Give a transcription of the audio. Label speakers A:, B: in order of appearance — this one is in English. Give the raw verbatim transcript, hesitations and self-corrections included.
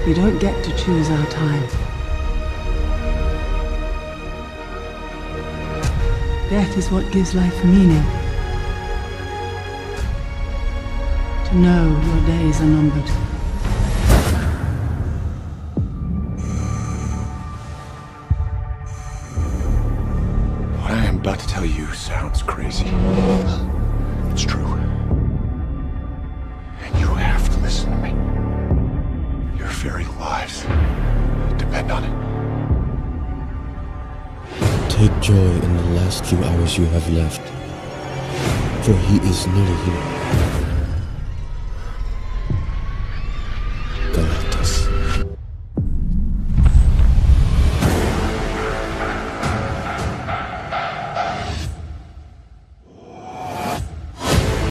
A: We don't get to choose our time. Death is what gives life meaning. To know your days are numbered.
B: What I am about to tell you sounds crazy. It's true. And you have to listen to me. Your very lives depend on it.
C: Take joy in the last few hours you have left, for he is nearly here.